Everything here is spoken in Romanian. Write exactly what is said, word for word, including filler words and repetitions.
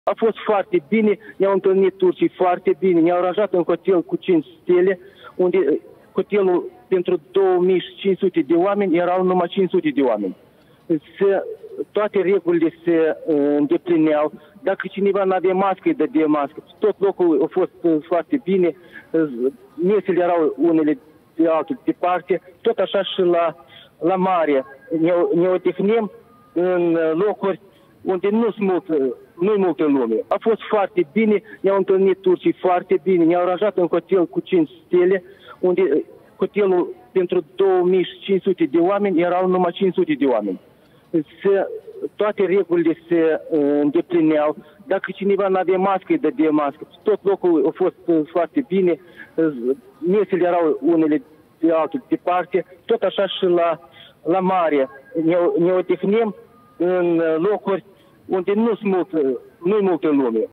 A fost foarte bine, ne-au întâlnit turcii foarte bine, ne-au aranjat un hotel cu cinci stele, unde hotelul pentru două mii cinci sute de oameni erau numai cinci sute de oameni. Se, toate regulile se uh, îndeplineau. Dacă cineva nu avea mască, îi dădea mască. Tot locul a fost uh, foarte bine, uh, mesele erau unele de altă departe, tot așa și la, la mare. Ne, ne odihnim în locuri unde nu sunt mult, nu-i multă lume. A fost foarte bine, ne-au întâlnit turcii foarte bine, ne-au aranjat un hotel cu cinci stele, unde hotelul pentru două mii cinci sute de oameni erau numai cinci sute de oameni. Se, toate regulile se uh, îndeplineau. Dacă cineva nu avea mască, îi dădea mască. Tot locul a fost uh, foarte bine, uh, mesele erau unele de altă departe, tot așa și la, la mare. Ne, ne odihnim în locuri unde nu sunt mult, nu-i multă lume.